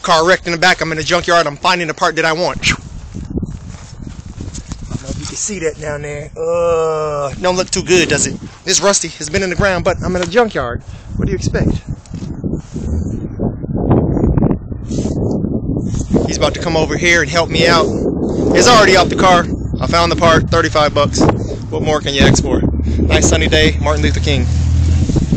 car wrecked in the back. I'm in a junkyard. I'm finding the part that I want. I don't know if you can see that down there. Don't look too good, does it? It's rusty. It's been in the ground, but I'm in a junkyard. What do you expect? He's about to come over here and help me out. It's already off the car. I found the part, 35 bucks. What more can you ask for? Nice sunny day, Martin Luther King.